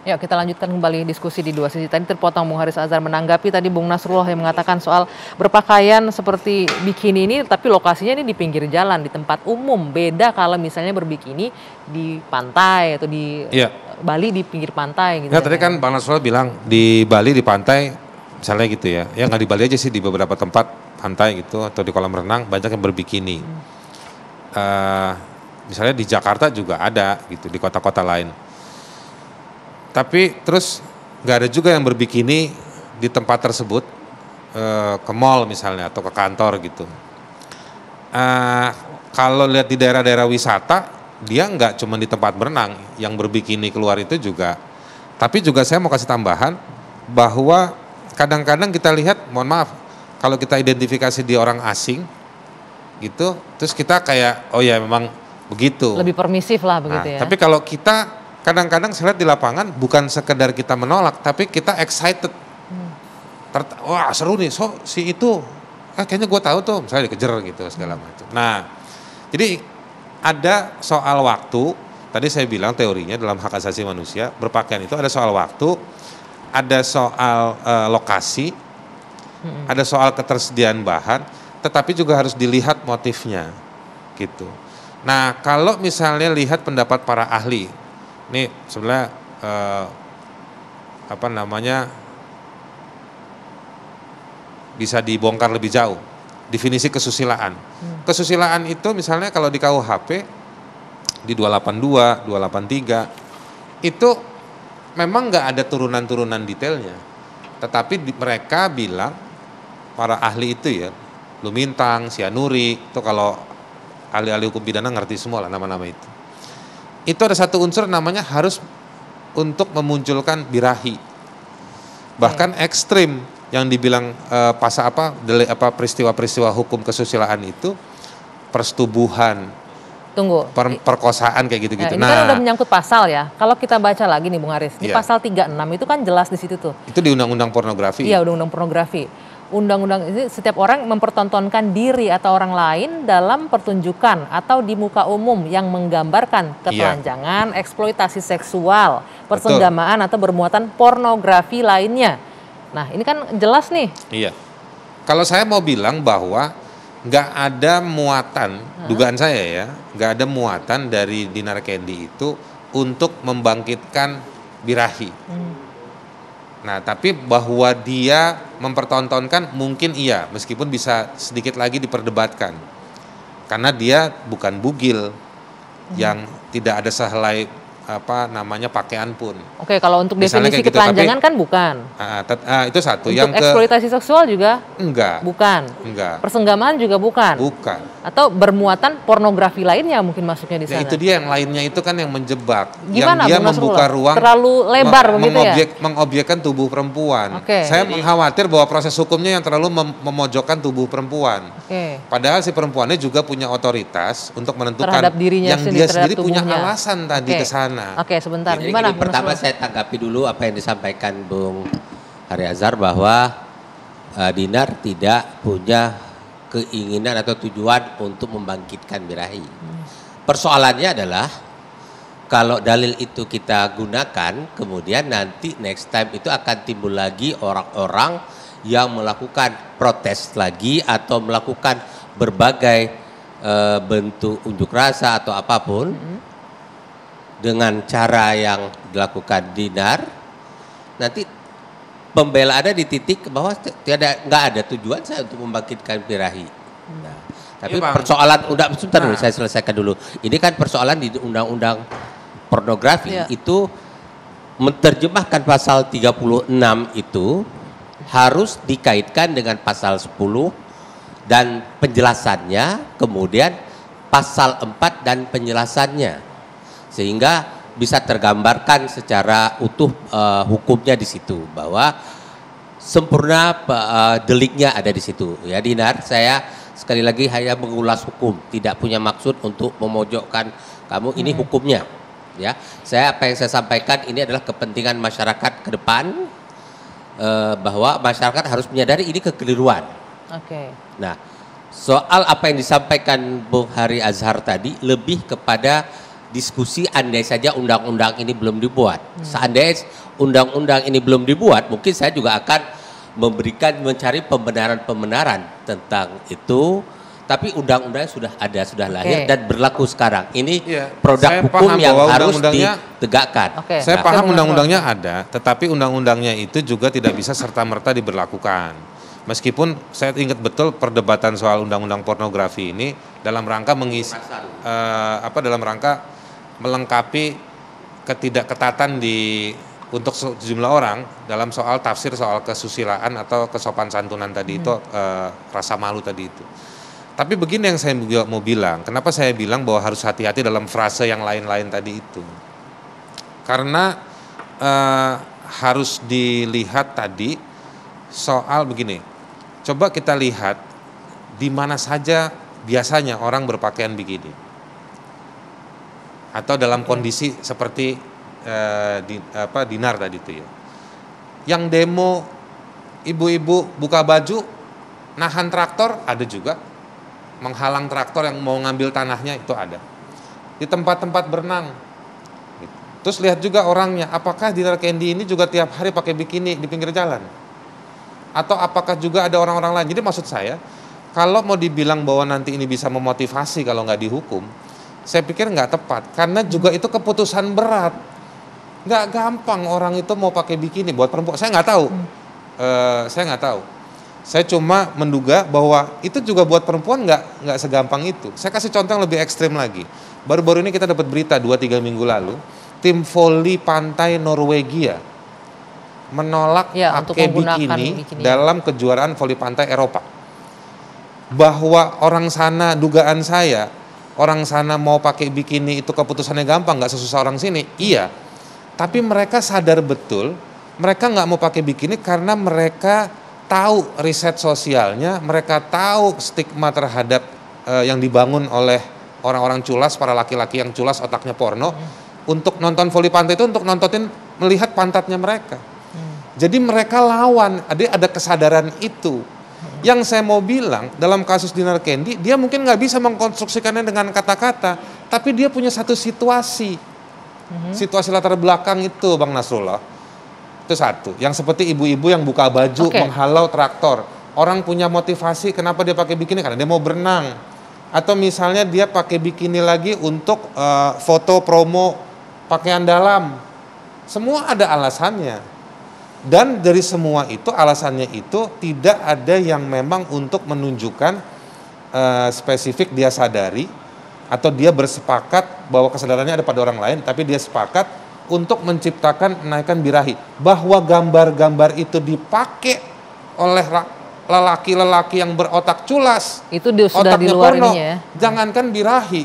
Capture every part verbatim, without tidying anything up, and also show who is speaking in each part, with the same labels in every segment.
Speaker 1: Ya, kita lanjutkan kembali diskusi di dua sisi. Tadi terpotong Bung Haris Azhar menanggapi tadi Bung Nasrullah yang mengatakan soal berpakaian seperti bikini ini, tapi lokasinya ini di pinggir jalan, di tempat umum. Beda kalau misalnya berbikini di pantai atau di
Speaker 2: ya.
Speaker 1: Bali di pinggir pantai gitu.
Speaker 2: Ya, tadi kan Bang Nasrullah bilang di Bali di pantai, misalnya gitu ya. Ya nggak di Bali aja sih, di beberapa tempat pantai gitu atau di kolam renang banyak yang berbikini. Hmm. Uh, misalnya di Jakarta juga ada gitu, di kota-kota lain. Tapi terus nggak ada juga yang berbikini di tempat tersebut, uh, ke mall misalnya atau ke kantor gitu. Uh, kalau lihat di daerah-daerah wisata, dia nggak cuma di tempat berenang yang berbikini keluar itu juga. Tapi juga saya mau kasih tambahan bahwa kadang-kadang kita lihat, mohon maaf, kalau kita identifikasi di orang asing gitu, terus kita kayak oh ya memang begitu.
Speaker 1: Lebih permisif lah begitu
Speaker 2: nah,
Speaker 1: ya.
Speaker 2: Tapi kalau kita kadang-kadang saya lihat di lapangan bukan sekedar kita menolak, tapi kita excited. Hmm. Wah seru nih, so si itu, ah, kayaknya gue tahu tuh, misalnya dikejar gitu segala macam. Nah, jadi ada soal waktu. Tadi saya bilang teorinya dalam hak asasi manusia berpakaian itu ada soal waktu, ada soal uh, lokasi, hmm. ada soal ketersediaan bahan, tetapi juga harus dilihat motifnya, gitu. Nah, kalau misalnya lihat pendapat para ahli. Ini sebenarnya eh, apa namanya bisa dibongkar lebih jauh. Definisi kesusilaan. Hmm. Kesusilaan itu misalnya kalau di K U H P di dua delapan dua, dua delapan tiga itu memang nggak ada turunan-turunan detailnya. Tetapi di, mereka bilang para ahli itu ya, Lumintang, Sianuri, itu kalau ahli-ahli hukum pidana ngerti semua lah nama-nama itu. Itu ada satu unsur namanya harus untuk memunculkan birahi. Bahkan hmm. ekstrim yang dibilang uh, pasal apa, dele, apa peristiwa-peristiwa hukum kesusilaan itu persetubuhan,
Speaker 1: Tunggu.
Speaker 2: Per, perkosaan kayak gitu-gitu.
Speaker 1: Ya, ini nah, kan udah menyangkut pasal ya. Kalau kita baca lagi nih Bung Haris, di iya. pasal tiga puluh enam itu kan jelas di situ tuh.
Speaker 2: Itu di undang-undang pornografi.
Speaker 1: Iya, undang-undang pornografi. Undang-undang ini setiap orang mempertontonkan diri atau orang lain dalam pertunjukan atau di muka umum yang menggambarkan ketelanjangan, iya. eksploitasi seksual, persenggamaan Betul. atau bermuatan pornografi lainnya. Nah, ini kan jelas nih.
Speaker 2: Iya. Kalau saya mau bilang bahwa nggak ada muatan, hmm. dugaan saya ya, nggak ada muatan dari Dinar Kendi itu untuk membangkitkan birahi. Hmm. Nah, tapi bahwa dia mempertontonkan mungkin iya, meskipun bisa sedikit lagi diperdebatkan. Karena dia bukan bugil hmm. yang tidak ada sehelai apa namanya pakaian pun.
Speaker 1: Oke, kalau untuk Misalnya definisi ketelanjangan gitu, kan bukan.
Speaker 2: Uh, uh, itu satu.
Speaker 1: Untuk
Speaker 2: yang
Speaker 1: eksploitasi ke, seksual juga?
Speaker 2: Enggak.
Speaker 1: Bukan.
Speaker 2: Enggak.
Speaker 1: Persenggamaan juga bukan.
Speaker 2: Bukan.
Speaker 1: Atau bermuatan pornografi lainnya mungkin masuknya di sana.
Speaker 2: Ya, itu dia yang lainnya itu kan yang menjebak.
Speaker 1: Gimana,
Speaker 2: yang dia
Speaker 1: Bung
Speaker 2: membuka ruang
Speaker 1: terlalu lebar meng begitu
Speaker 2: mengobjek,
Speaker 1: ya?
Speaker 2: Mengobjekkan tubuh perempuan.
Speaker 1: Oke.
Speaker 2: Saya
Speaker 3: Jadi,
Speaker 2: khawatir bahwa proses hukumnya yang terlalu mem memojokkan tubuh perempuan.
Speaker 1: Oke.
Speaker 2: Padahal si perempuannya juga punya otoritas untuk menentukan
Speaker 1: terhadap dirinya
Speaker 2: yang
Speaker 1: sendiri,
Speaker 2: dia sendiri punya
Speaker 1: tubuhnya.
Speaker 2: alasan tadi
Speaker 1: Oke.
Speaker 2: ke sana.
Speaker 1: Oke, sebentar.
Speaker 3: Jadi
Speaker 1: Gimana?
Speaker 3: gini, pertama saya tanggapi dulu apa yang disampaikan Bung Hari Azhar bahwa uh, Dinar tidak punya keinginan atau tujuan untuk membangkitkan birahi. Hmm. Persoalannya adalah kalau dalil itu kita gunakan, kemudian nanti next time itu akan timbul lagi orang-orang yang melakukan protes lagi atau melakukan berbagai uh, bentuk unjuk rasa atau apapun. Hmm. Dengan cara yang dilakukan Dinar, nanti pembela ada di titik bahwa tiada nggak ada tujuan saya untuk membangkitkan birahi. Nah, tapi ya, persoalan udah sebentar dulu, nah. saya selesaikan dulu. Ini kan persoalan di undang-undang pornografi ya. Itu menerjemahkan pasal tiga puluh enam itu harus dikaitkan dengan pasal sepuluh dan penjelasannya, kemudian pasal empat dan penjelasannya. Sehingga bisa tergambarkan secara utuh uh, hukumnya di situ bahwa sempurna uh, deliknya ada di situ. Ya Dinar, saya sekali lagi hanya mengulas hukum, tidak punya maksud untuk memojokkan kamu. Ini hmm. hukumnya. Ya, saya apa yang saya sampaikan ini adalah kepentingan masyarakat ke depan uh, bahwa masyarakat harus menyadari ini kekeliruan.
Speaker 1: Oke. Okay.
Speaker 3: Nah, soal apa yang disampaikan Bung Hari Azhar tadi lebih kepada diskusi andai saja undang-undang ini belum dibuat. Hmm. Seandainya undang-undang ini belum dibuat, mungkin saya juga akan memberikan mencari pembenaran-pembenaran tentang itu. Tapi undang-undangnya sudah ada, sudah lahir okay. dan berlaku sekarang. Ini ya, produk hukum yang harus ditegakkan.
Speaker 2: Okay. Saya nah, paham undang-undangnya ada, tetapi undang-undangnya itu juga tidak bisa serta-merta diberlakukan. Meskipun saya ingat betul perdebatan soal undang-undang pornografi ini dalam rangka mengisi uh, apa dalam rangka melengkapi ketidakketatan di untuk sejumlah orang dalam soal tafsir soal kesusilaan atau kesopan santunan tadi hmm. itu uh, rasa malu tadi itu. Tapi begini yang saya mau bilang, kenapa saya bilang bahwa harus hati-hati dalam frase yang lain-lain tadi itu. Karena uh, harus dilihat tadi soal begini, coba kita lihat di mana saja biasanya orang berpakaian bikini. Atau dalam kondisi seperti uh, di, apa, Dinar tadi itu ya. Yang demo ibu-ibu buka baju, nahan traktor ada juga. Menghalang traktor yang mau ngambil tanahnya itu ada. Di tempat-tempat berenang. Terus lihat juga orangnya, apakah Dinar Kendi ini juga tiap hari pakai bikini di pinggir jalan? Atau apakah juga ada orang-orang lain? Jadi maksud saya, kalau mau dibilang bahwa nanti ini bisa memotivasi kalau nggak dihukum, saya pikir nggak tepat. Karena juga itu keputusan berat. Nggak gampang orang itu mau pakai bikini buat perempuan. Saya nggak tahu. Hmm. Uh, saya nggak tahu. Saya cuma menduga bahwa itu juga buat perempuan nggak nggak segampang itu. Saya kasih contoh yang lebih ekstrim lagi. Baru-baru ini kita dapat berita dua tiga minggu lalu, tim voli pantai Norwegia menolak ya, pakai bikini, bikini dalam kejuaraan voli pantai Eropa. Bahwa orang sana, dugaan saya, orang sana mau pakai bikini itu keputusannya gampang, nggak sesusah orang sini. Iya, tapi mereka sadar betul, mereka nggak mau pakai bikini karena mereka tahu riset sosialnya, mereka tahu stigma terhadap uh, yang dibangun oleh orang-orang culas, para laki-laki yang culas otaknya porno, hmm. untuk nonton voli pantai itu untuk nontonin melihat pantatnya mereka. Hmm. Jadi mereka lawan, ada ada kesadaran itu. Hmm. Yang saya mau bilang dalam kasus Dinar Kendi, dia mungkin nggak bisa mengkonstruksikannya dengan kata-kata, tapi dia punya satu situasi, hmm. situasi latar belakang itu, Bang Nasrullah. Itu satu, yang seperti ibu-ibu yang buka baju okay. menghalau traktor. Orang punya motivasi kenapa dia pakai bikini, karena dia mau berenang. Atau misalnya dia pakai bikini lagi untuk uh, foto promo pakaian dalam. Semua ada alasannya. Dan dari semua itu, alasannya itu tidak ada yang memang untuk menunjukkan uh, spesifik dia sadari atau dia bersepakat bahwa kesadarannya ada pada orang lain, tapi dia sepakat untuk menciptakan kenaikan birahi. Bahwa gambar-gambar itu dipakai oleh lelaki-lelaki yang berotak culas,
Speaker 1: itu di, sudah di luar porno, ininya ya.
Speaker 2: Jangankan birahi,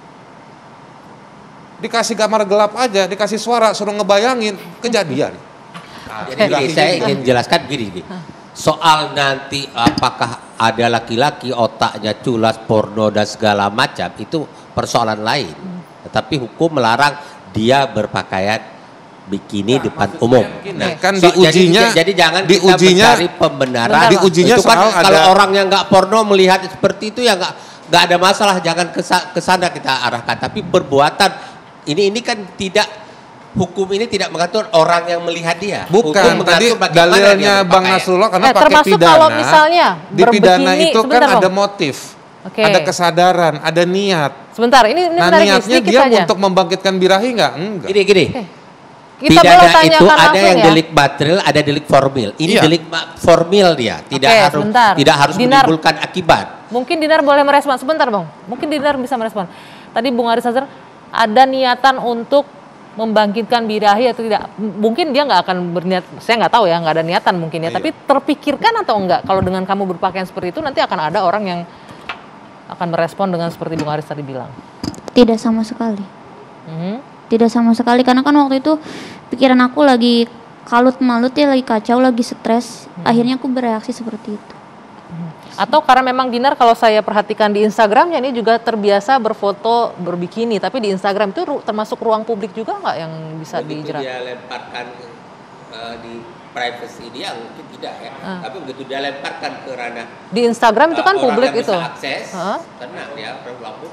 Speaker 2: dikasih gambar gelap aja, dikasih suara, suruh ngebayangin kejadian.
Speaker 3: Nah, jadi gini, saya ingin jelaskan gini, gini. Soal nanti apakah ada laki-laki otaknya culas, porno dan segala macam, itu persoalan lain. Tetapi hukum melarang dia berpakaian bikini nah, depan umum.
Speaker 2: Nah, kan so, diujinya,
Speaker 3: jadi, jadi jangan
Speaker 2: diujinya,
Speaker 3: kita mencari pembenaran.
Speaker 2: Diujinya
Speaker 3: itu kan
Speaker 2: soal
Speaker 3: kalau
Speaker 2: ada,
Speaker 3: orang yang nggak porno melihat seperti itu ya nggak nggak ada masalah, jangan ke sana kita arahkan. Tapi perbuatan ini ini kan tidak, hukum ini tidak mengatur orang yang melihat dia.
Speaker 2: Bukan, tadi dalilnya Bang Nasrullah karena
Speaker 1: eh,
Speaker 2: pakai pidana. Kalau
Speaker 1: misalnya
Speaker 2: di pidana itu kan bang. Ada motif. Okay. Ada kesadaran, ada niat.
Speaker 1: Sebentar, ini, ini
Speaker 2: nah niatnya dia saja. Untuk membangkitkan birahi enggak? Enggak.
Speaker 3: Gini, gini.
Speaker 1: Okay. Kita
Speaker 3: pidana itu ada yang
Speaker 1: ya?
Speaker 3: delik material, ada delik formil. Ini iya. delik formil dia, tidak okay, harus sebentar. tidak harus Dinar, menimbulkan akibat.
Speaker 1: Mungkin Dinar boleh merespon sebentar, Bang. Mungkin Dinar bisa merespon. Tadi Bung Haris Azhar ada niatan untuk membangkitkan birahi atau tidak? Mungkin dia nggak akan berniat, saya nggak tahu ya, nggak ada niatan mungkin ya. Iya. Tapi terpikirkan atau enggak kalau dengan kamu berpakaian seperti itu nanti akan ada orang yang akan merespon dengan seperti Bung Haris tadi bilang?
Speaker 4: Tidak sama sekali.
Speaker 1: Mm-hmm.
Speaker 4: Tidak sama sekali, karena kan waktu itu pikiran aku lagi kalut malut ya, lagi kacau, lagi stres. Mm-hmm. Akhirnya aku bereaksi seperti itu.
Speaker 1: Mm-hmm. Atau karena memang Dinar kalau saya perhatikan di Instagramnya ini juga terbiasa berfoto berbikini, tapi di Instagram itu ru- termasuk ruang publik juga nggak yang bisa dijerat?
Speaker 3: Dia lemparkan uh, di privacy dia mungkin tidak ya, uh. tapi begitu dia lemparkan ke ranah
Speaker 1: di Instagram itu kan
Speaker 3: uh,
Speaker 1: publik itu.
Speaker 3: Orang yang bisa akses,
Speaker 1: uh.
Speaker 3: tenang ya, ruang publik.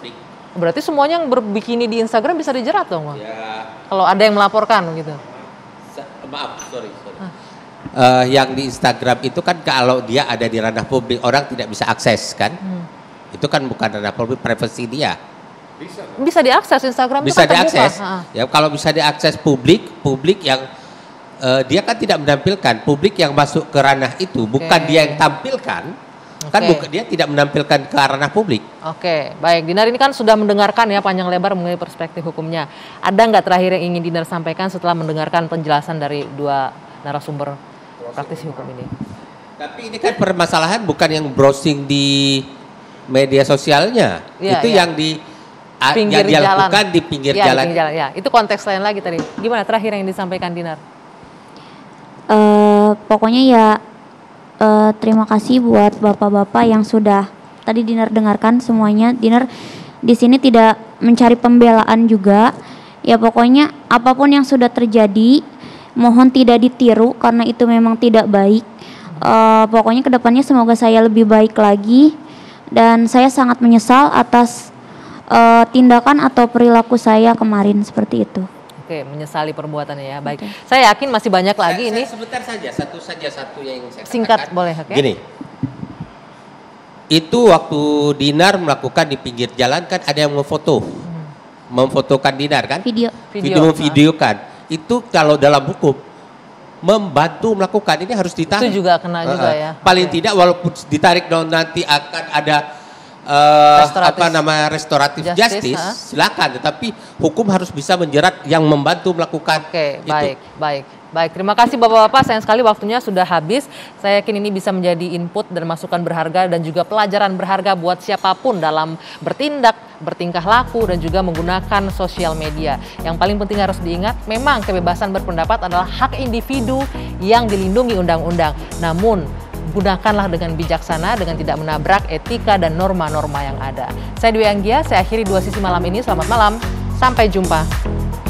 Speaker 1: Berarti semuanya yang berbikini di Instagram bisa dijerat dong, Bang?
Speaker 3: Ya.
Speaker 1: Kalau ada yang melaporkan gitu.
Speaker 3: Maaf, sorry, sorry. Uh, yang di Instagram itu kan kalau dia ada di ranah publik, orang tidak bisa akses kan? Hmm. Itu kan bukan ranah publik, privasi dia.
Speaker 1: Bisa, bisa diakses Instagram
Speaker 3: bisa
Speaker 1: itu kan
Speaker 3: diakses.
Speaker 1: terbuka.
Speaker 3: Ya kalau bisa diakses publik, publik yang uh, dia kan tidak menampilkan, publik yang masuk ke ranah itu, okay. bukan dia yang tampilkan. Okay. Kan bukan, dia tidak menampilkan ke ranah publik.
Speaker 1: Oke, okay. Baik. Dinar ini kan sudah mendengarkan ya panjang lebar mengenai perspektif hukumnya. Ada nggak terakhir yang ingin Dinar sampaikan setelah mendengarkan penjelasan dari dua narasumber praktisi hukum ini? Tapi ini kan permasalahan bukan yang browsing di media sosialnya, ya, itu ya. yang di pinggir yang dilakukan jalan. di pinggir ya, jalan. Di pinggir jalan. Ya, itu konteks lain lagi tadi. Gimana terakhir yang disampaikan Dinar?
Speaker 4: Uh, pokoknya ya. Uh, terima kasih buat bapak-bapak yang sudah tadi Dinar dengarkan semuanya. Dinar di sini tidak mencari pembelaan juga. Ya pokoknya apapun yang sudah terjadi, mohon tidak ditiru karena itu memang tidak baik. Uh, pokoknya kedepannya semoga saya lebih baik lagi dan saya sangat menyesal atas uh, tindakan atau perilaku saya kemarin seperti itu.
Speaker 1: Oke, menyesali perbuatannya ya. Baik. Okay. Saya yakin masih banyak lagi saya, ini.
Speaker 3: Saya sebentar saja, satu saja satu yang saya
Speaker 1: singkat
Speaker 3: katakan.
Speaker 1: Boleh, oke. Okay.
Speaker 3: Gini. Itu waktu Dinar melakukan di pinggir jalan kan ada yang memfoto. Hmm. Memfotokan Dinar kan?
Speaker 4: Video.
Speaker 3: Video memvideokan. Nah. Itu kalau dalam hukum membantu melakukan ini harus ditarik.
Speaker 1: Itu juga kena uh, juga ya.
Speaker 3: Paling okay. tidak walaupun ditarik nanti akan ada Uh, apa nama restoratif justice, justice silakan, tetapi hukum harus bisa menjerat yang membantu melakukan.
Speaker 1: Oke, baik, baik, baik. Terima kasih bapak-bapak. Sayang sekali waktunya sudah habis. Saya yakin ini bisa menjadi input dan masukan berharga dan juga pelajaran berharga buat siapapun dalam bertindak, bertingkah laku dan juga menggunakan sosial media. Yang paling penting harus diingat, memang kebebasan berpendapat adalah hak individu yang dilindungi undang-undang. Namun gunakanlah dengan bijaksana dengan tidak menabrak etika dan norma-norma yang ada. Saya Dwi Anggia, saya akhiri dua sisi malam ini. Selamat malam, sampai jumpa.